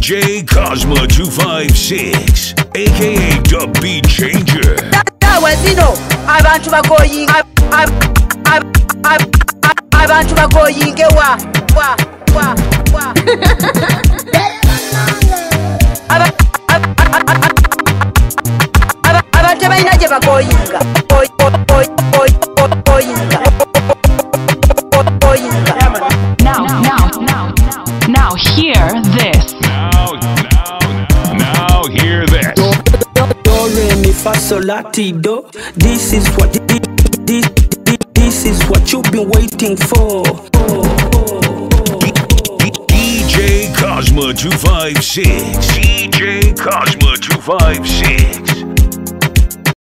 DJ KOSMA 256, aka the Beat Changer. Abantu Bagowinge, Abantu Bagowinge wa. Abantu bayinaje Bagowinga. Now hear this. Now hear this. Do re mi fa sol la ti do. This is what you've been waiting for. DJ KOSMA 256. DJ KOSMA 256.